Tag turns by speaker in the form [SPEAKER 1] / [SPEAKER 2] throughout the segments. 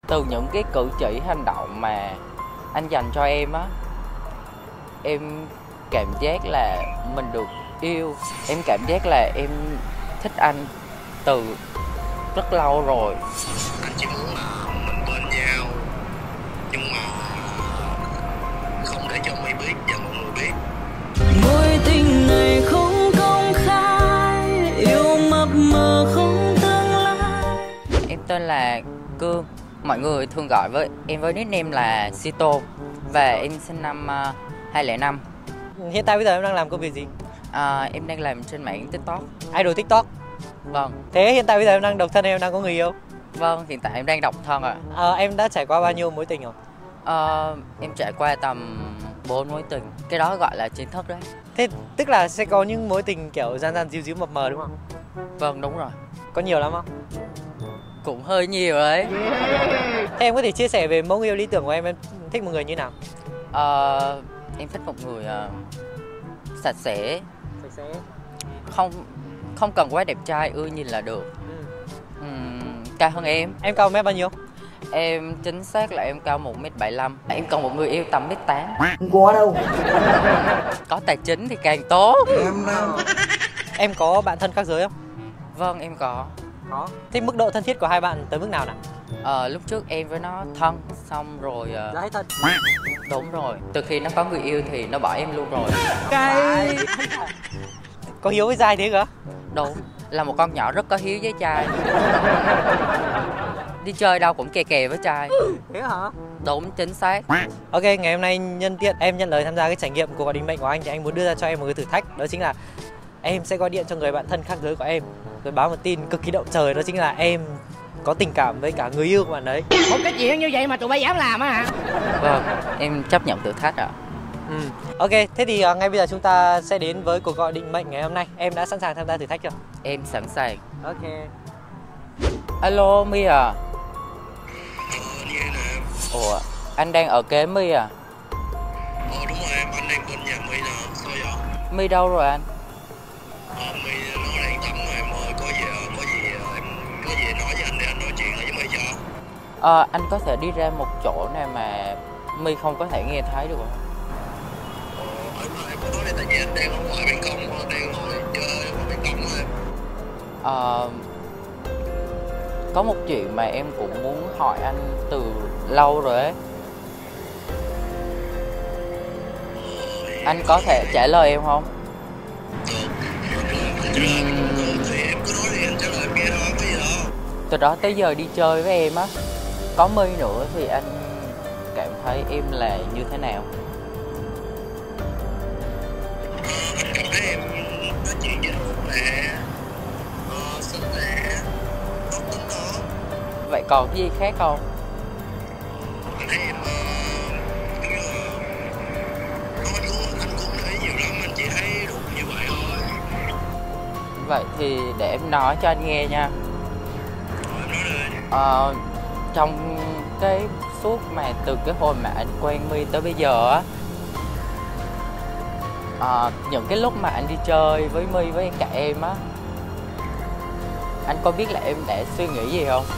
[SPEAKER 1] Từ những cái cử chỉ hành động mà anh dành cho em á, em cảm giác là mình được yêu. Em cảm giác là em thích anh từ rất lâu rồi.
[SPEAKER 2] Anh chỉ muốn là mình bên nhau, nhưng mà không để cho My biết và mọi người biết.
[SPEAKER 3] Mối tình này không công khai, yêu mập mờ không tương lai.
[SPEAKER 1] Em tên là Cương, mọi người thường gọi với em với nickname là Sito, và em sinh năm 2005.
[SPEAKER 4] Hiện tại bây giờ em đang làm công việc gì?
[SPEAKER 1] Em đang làm trên mạng TikTok.
[SPEAKER 4] Idol TikTok.
[SPEAKER 1] Vâng.
[SPEAKER 4] Thế hiện tại bây giờ em đang độc thân hay em đang có người yêu?
[SPEAKER 1] Vâng, hiện tại em đang độc thân ạ.
[SPEAKER 4] Em đã trải qua bao nhiêu mối tình rồi?
[SPEAKER 1] Em trải qua tầm 4 mối tình. Cái đó gọi là chính thức đấy.
[SPEAKER 4] Thế tức là sẽ có những mối tình kiểu gian gian díu díu mập mờ đúng không?
[SPEAKER 1] Vâng, đúng rồi.
[SPEAKER 4] Có nhiều lắm không?
[SPEAKER 1] Cũng hơi nhiều đấy.
[SPEAKER 4] Thế em có thể chia sẻ về mẫu người yêu lý tưởng của em thích một người như nào?
[SPEAKER 1] Em thích một người sạch sẽ.
[SPEAKER 4] Sạch sẽ.
[SPEAKER 1] Không cần quá đẹp trai, ưa nhìn là được. Cao hơn em.
[SPEAKER 4] Em cao mét bao nhiêu?
[SPEAKER 1] Em chính xác là em cao 1m75. Em cần một người yêu tầm 1m8.
[SPEAKER 4] Không có đâu.
[SPEAKER 1] Có tài chính thì càng tốt.
[SPEAKER 4] Em có bạn thân khác giới không?
[SPEAKER 1] Vâng, em có.
[SPEAKER 4] Thế mức độ thân thiết của hai bạn tới mức nào nào?
[SPEAKER 1] Lúc trước em với nó thân, xong rồi
[SPEAKER 4] Đã hết thân.
[SPEAKER 1] đúng rồi, từ khi nó có người yêu thì nó bỏ em luôn rồi.
[SPEAKER 4] Cái có hiếu với dai thế cơ?
[SPEAKER 1] Đúng, là một con nhỏ rất có hiếu với trai. Đi chơi đâu cũng kè kè với trai.
[SPEAKER 4] Thế hả?
[SPEAKER 1] Đúng, chính xác.
[SPEAKER 4] Ok, ngày hôm nay nhân tiện em nhận lời tham gia cái trải nghiệm cuộc gọi định mệnh của anh thì anh muốn đưa ra cho em một cái thử thách. Đó chính là em sẽ gọi điện cho người bạn thân khác giới của em, rồi báo một tin cực kỳ động trời, đó chính là em có tình cảm với cả người yêu của bạn đấy.
[SPEAKER 5] Một cái chuyện như vậy mà tụi bay dám làm á hả?
[SPEAKER 1] Vâng, em chấp nhận thử thách ạ.
[SPEAKER 4] Ok, thế thì ngay bây giờ chúng ta sẽ đến với cuộc gọi định mệnh ngày hôm nay. Em đã sẵn sàng tham gia thử thách chưa?
[SPEAKER 1] Em sẵn sàng.
[SPEAKER 4] Ok.
[SPEAKER 1] Alo, My à?
[SPEAKER 2] Như thế nào?
[SPEAKER 1] Ủa, anh đang ở kế My à?
[SPEAKER 2] Đúng rồi em, anh đang bên nhà My nè, sao vậy?
[SPEAKER 1] My đâu rồi anh?
[SPEAKER 2] My nó đang tắm rồi em ơi, có gì em có gì nói với anh để anh nói chuyện lại với My cho.
[SPEAKER 1] Anh có thể đi ra một chỗ nào mà My không có thể nghe thấy được không?
[SPEAKER 2] Em có nói đây tại vì anh đang ở ngoài ban công, đang ngồi chơi ở ban công thôi.
[SPEAKER 1] Có một chuyện mà em cũng muốn hỏi anh từ lâu rồi ấy. Anh có thể trả lời em không?
[SPEAKER 2] Thì em cứ nói đi, anh trả lời em nghe thôi, có gì đâu.
[SPEAKER 1] Từ đó tới giờ đi chơi với em á, có My nữa thì anh cảm thấy em là như thế nào?
[SPEAKER 2] Anh cảm thấy em nói chuyện với anh nè, xinh nè, tốt tính đó.
[SPEAKER 1] Vậy còn cái gì khác không?
[SPEAKER 2] Anh thấy em anh cũng thấy nhiều lắm, anh chỉ thấy đủ như vậy thôi.
[SPEAKER 1] Vậy thì để em nói cho anh nghe nha.
[SPEAKER 2] Em nói đi.
[SPEAKER 1] Trong cái suốt mà từ cái hồi mà anh quen My tới bây giờ á, những cái lúc mà anh đi chơi với My với cả em á, anh có biết là em đã suy nghĩ gì không?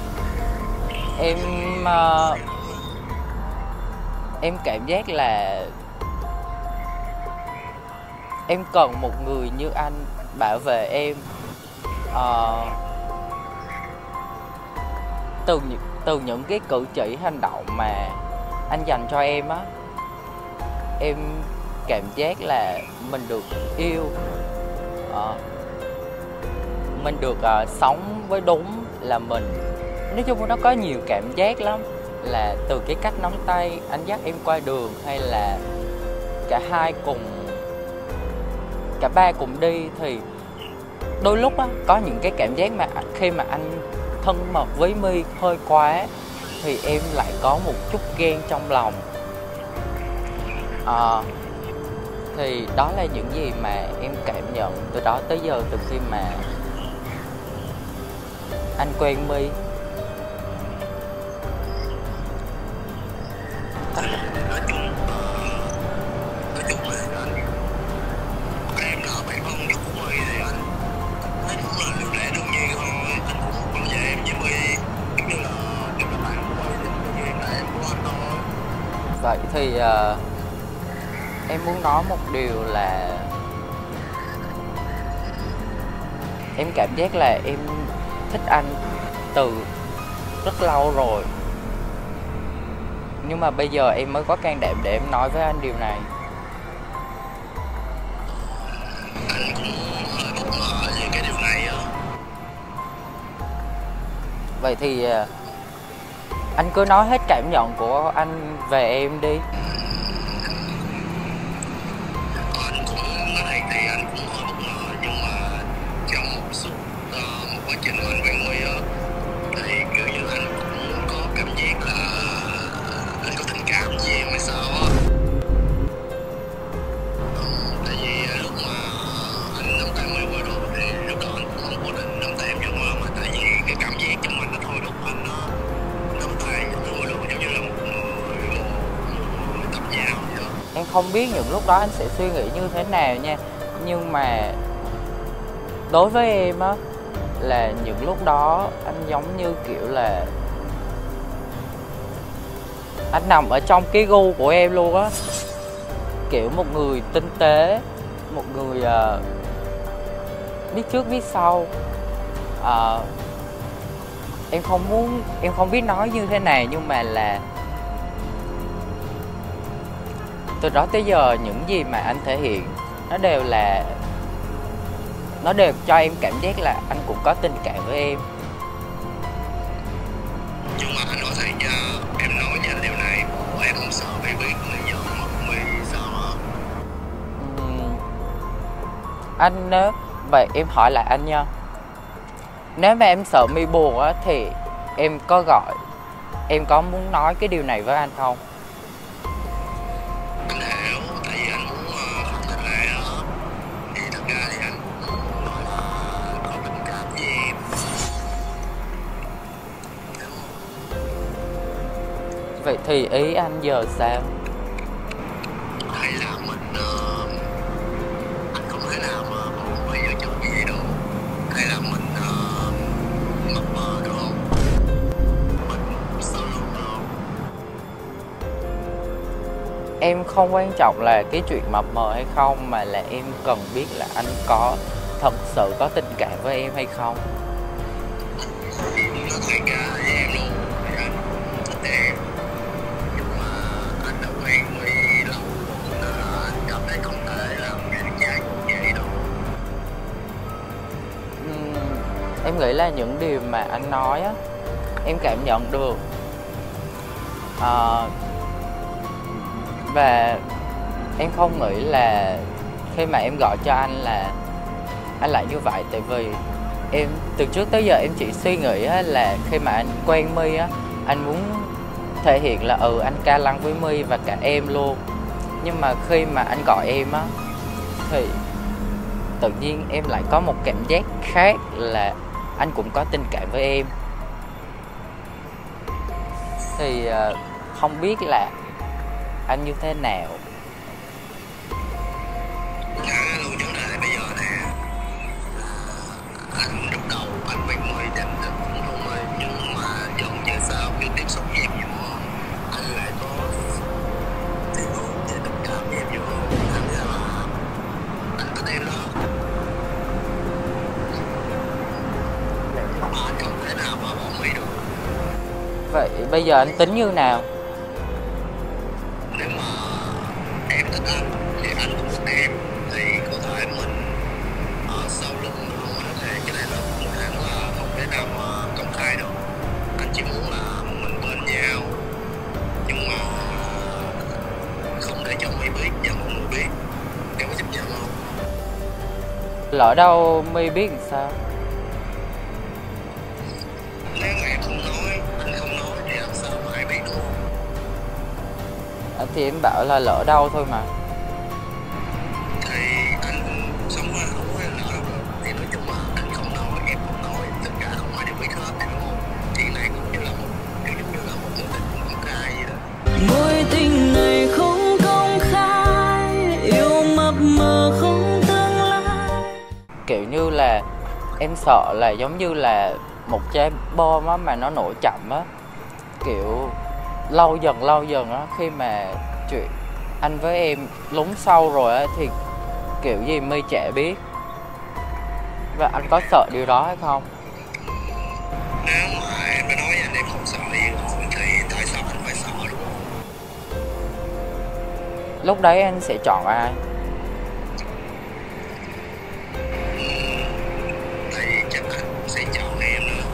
[SPEAKER 1] Em cảm giác là em cần một người như anh bảo vệ em. Từ những cái cử chỉ hành động mà anh dành cho em á, em cảm giác là mình được yêu, mình được sống với đúng là mình. Nói chung nó có nhiều cảm giác lắm, là từ cái cách nắm tay anh dắt em qua đường, hay là cả ba cùng đi, thì đôi lúc á có những cái cảm giác mà khi mà anh thân mật với My hơi quá thì em lại có một chút ghen trong lòng. Thì đó là những gì mà em cảm nhận từ đó tới giờ, từ khi mà anh quen My.
[SPEAKER 2] Nói chung là em là bạn thân nhất của My thì anh thấy cũng là điều lẽ đương nhiên thôi. Anh cũng không bao giờ em với My giống như là bạn của My
[SPEAKER 1] Vậy thì em muốn nói một điều là em cảm giác là em thích anh từ rất lâu rồi, nhưng mà bây giờ em mới có can đảm để em nói với anh điều này.
[SPEAKER 2] Anh cũng hơi bất ngờ về cái điều này á.
[SPEAKER 1] Vậy thì anh cứ nói hết cảm nhận của anh về em đi.
[SPEAKER 2] Anh cũng nói thiệt thì anh cũng hơi bất ngờ, nhưng mà trong một quá trình anh quen My á, thì kiểu như anh cũng có cảm giác là anh có tình cảm với em hay sao á. Tại vì lúc mà anh nắm tay My qua đó thì lúc đó anh cũng không có định nắm tay em vô mà tại vì cái cảm giác trong anh nó thôi lúc anh nó nắm tay vô đó giống như là một người tập dao vậy đó.
[SPEAKER 1] Em không biết những lúc đó anh sẽ suy nghĩ như thế nào nha, nhưng mà đối với em á, là những lúc đó anh giống như kiểu là anh nằm ở trong cái gu của em luôn á. Kiểu một người tinh tế, một người biết trước biết sau. Em không biết nói như thế này, nhưng mà là từ đó tới giờ những gì mà anh thể hiện nó đều cho em cảm giác là anh cũng có tình cảm với em.
[SPEAKER 2] Nhưng mà anh nói thiệt nha, em nói nha điều này, em không sợ bị biết lý do mất My sao hả?
[SPEAKER 1] Anh vậy em hỏi lại anh nha, nếu mà em sợ My buồn á thì em có muốn nói cái điều này với anh không?
[SPEAKER 2] Anh hiểu, tại vì anh muốn khẳng định lại đó. Thì thật ra thì anh cũng muốn nói là có tình cảm với em.
[SPEAKER 1] Vậy thì ý anh giờ sao?
[SPEAKER 2] Hay là mình anh không thể nào mà bỏ bây giờ chồng như vậy đâu. Hay là mình mập mờ được không? Mình sao luôn được không?
[SPEAKER 1] Em không quan trọng là cái chuyện mập mờ hay không, mà là em cần biết là anh có thật sự có tình cảm với em hay không.
[SPEAKER 2] Nó thiệt ra với em luôn, thì anh thích em, nhưng mà anh đã quen My lâu nên là anh cảm thấy không thể làm chuyện trai như vậy đâu.
[SPEAKER 1] Em nghĩ là những điều mà anh nói á, em cảm nhận được. Và em không nghĩ là khi mà em gọi cho anh là anh lại như vậy. Tại vì em từ trước tới giờ em chỉ suy nghĩ á, là khi mà anh quen My á, anh muốn thể hiện là anh ca lăng với My và cả em luôn. Nhưng mà khi mà anh gọi em á, thì tự nhiên em lại có một cảm giác khác là anh cũng có tình cảm với em. Thì không biết là anh như thế nào.
[SPEAKER 2] Thẳng ra luôn vấn đề bây giờ nè, anh lúc đầu anh quen My dành được cũng không My, nhưng mà dần về sau khi tiếp xúc với em nhiều hơn, anh lại có tìm hướng về tình cảm với em nhiều hơn. Thành ra là anh thích em đó, mà anh không thể nào mà bỏ My được.
[SPEAKER 1] Vậy bây giờ anh tính như nào?
[SPEAKER 2] Nếu mà em thích anh thì anh cũng thích em, thì có thể mình ở sau lưng được không? Anh nói cái này là một hẳn là không thể nào mà công khai được. Anh chỉ muốn là mình bên nhau, nhưng mà không để cho My biết và mọi người biết. Em có chấp nhận không?
[SPEAKER 1] Lỡ đâu My biết thì sao?
[SPEAKER 2] Nếu mà em không nói, anh không nói thì làm sao mà ai biết được?
[SPEAKER 1] Thì em bảo là lỡ đâu thôi mà.
[SPEAKER 2] Thì anh không có lỡ đâu được. Thì nói chung là anh không nói, em không nói, tất cả không ai đều biết hết, đúng không? Chuyện này cũng như là một mối tình không công khai vậy đó.
[SPEAKER 3] Mối tình này không công khai, yêu mập mờ không tương lai.
[SPEAKER 1] Kiểu như là em sợ là giống như là một trái bom á mà nó nổ chậm á. Kiểu lâu dần á, khi mà chuyện anh với em lún sâu rồi á thì kiểu gì My chả biết. Và anh có sợ điều đó hay không?
[SPEAKER 2] Nếu mà em đã nói với anh em không sợ gì rồi thì tại sao anh phải sợ, đúng không?
[SPEAKER 1] Lúc đấy anh sẽ chọn ai?
[SPEAKER 2] Thì chắc anh sẽ chọn em nữa.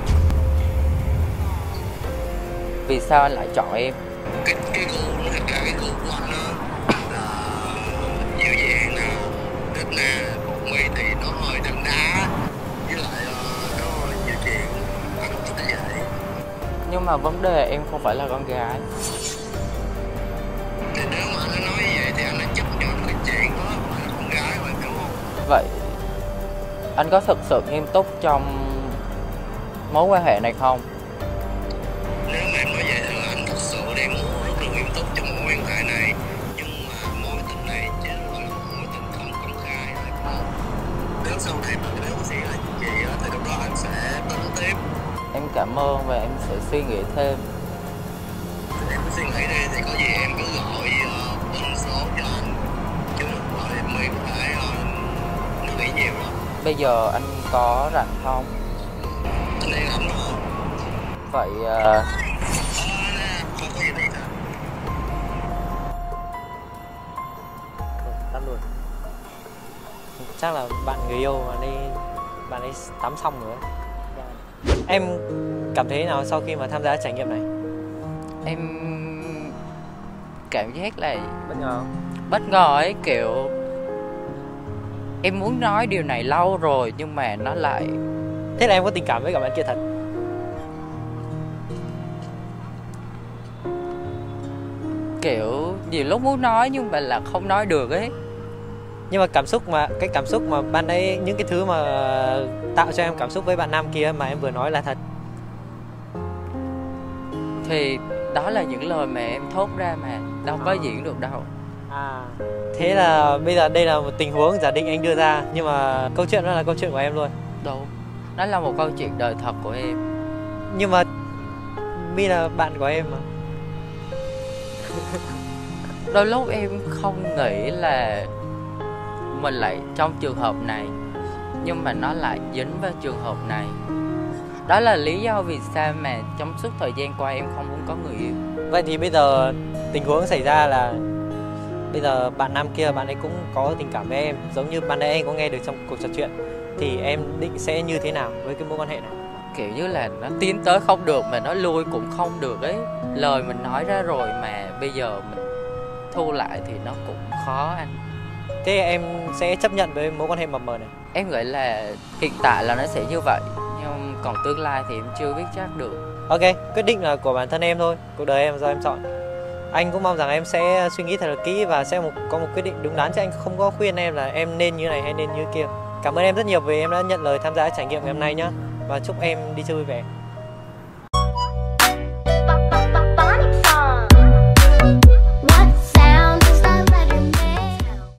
[SPEAKER 1] Vì sao anh lại chọn em?
[SPEAKER 2] Cái gu, thật ra cái gu của anh á là dịu dàng nè, thích nè. Còn My thì nó hơi đanh đá, với lại nó hơi nhiều chuyện, anh không thích như vậy.
[SPEAKER 1] Nhưng mà vấn đề em không phải là con gái.
[SPEAKER 2] Thì nếu mà anh nói như vậy thì anh đã chấp nhận cái chuyện đó là con gái rồi, đúng không?
[SPEAKER 1] Vậy anh có thực sự nghiêm túc trong mối quan hệ này không?
[SPEAKER 2] Nếu mà em nói vậy thì anh thật sự đang rất là nghiêm túc trong mối quan hệ này. Nhưng mà mối tình này chứ không phải là mối tình không công khai, phải không? Nếu sau này mà nếu có xảy ra chuyện gì á thì lúc đó anh sẽ tính tiếp.
[SPEAKER 1] Em cảm ơn và em sẽ suy nghĩ thêm.
[SPEAKER 2] Em cứ suy nghĩ đi, thì có gì em cứ gọi bên số cho anh, chứ đừng gọi em mới có thể nó nghĩ nhiều lắm.
[SPEAKER 1] Bây giờ anh có rảnh không?
[SPEAKER 2] Anh đang rảnh mà.
[SPEAKER 1] Vậy
[SPEAKER 2] Không có gì thì sao?
[SPEAKER 4] Tắt luôn. Chắc là bạn người yêu bạn ấy tắm xong rồi. Em cảm thấy nào sau khi mà tham gia trải nghiệm này?
[SPEAKER 1] em cảm giác là
[SPEAKER 4] Bất ngờ.
[SPEAKER 1] bất ngờ ấy, kiểu em muốn nói điều này lâu rồi nhưng mà nó lại
[SPEAKER 4] Thế là em có tình cảm với cả bạn kia thật?
[SPEAKER 1] kiểu nhiều lúc muốn nói nhưng mà là không nói được ấy.
[SPEAKER 4] Nhưng mà cái cảm xúc mà ban nãy, những cái thứ mà tạo cho em cảm xúc với bạn nam kia mà em vừa nói là thật?
[SPEAKER 1] Thì đó là những lời mà em thốt ra mà đâu có diễn được đâu.
[SPEAKER 4] Thế là bây giờ đây là một tình huống giả định anh đưa ra, nhưng mà câu chuyện đó là câu chuyện của em luôn.
[SPEAKER 1] Đúng, nó là một câu chuyện đời thật của em.
[SPEAKER 4] Nhưng mà My là bạn của em mà.
[SPEAKER 1] Đôi lúc em không nghĩ là mình lại trong trường hợp này, nhưng mà nó lại dính vào trường hợp này. Đó là lý do vì sao mà trong suốt thời gian qua em không muốn có người yêu.
[SPEAKER 4] Vậy thì bây giờ tình huống xảy ra là bây giờ bạn nam kia, bạn ấy cũng có tình cảm với em, giống như ban nãy anh có nghe được trong cuộc trò chuyện, thì em định sẽ như thế nào với cái mối quan hệ này?
[SPEAKER 1] Kiểu như là nó tiến tới không được mà nó lui cũng không được ấy. Lời mình nói ra rồi mà bây giờ mình thu lại thì nó cũng khó anh.
[SPEAKER 4] Thế em sẽ chấp nhận với mối quan hệ mập mờ này?
[SPEAKER 1] Em nghĩ là hiện tại là nó sẽ như vậy, nhưng còn tương lai thì em chưa biết chắc được.
[SPEAKER 4] Ok, quyết định là của bản thân em thôi, cuộc đời em do em chọn. Anh cũng mong rằng em sẽ suy nghĩ thật là kỹ và sẽ có một quyết định đúng đắn, chứ anh không có khuyên em là em nên như này hay nên như kia. Cảm ơn em rất nhiều vì em đã nhận lời tham gia trải nghiệm ngày hôm nay nhé. Và chúc em đi chơi vui vẻ.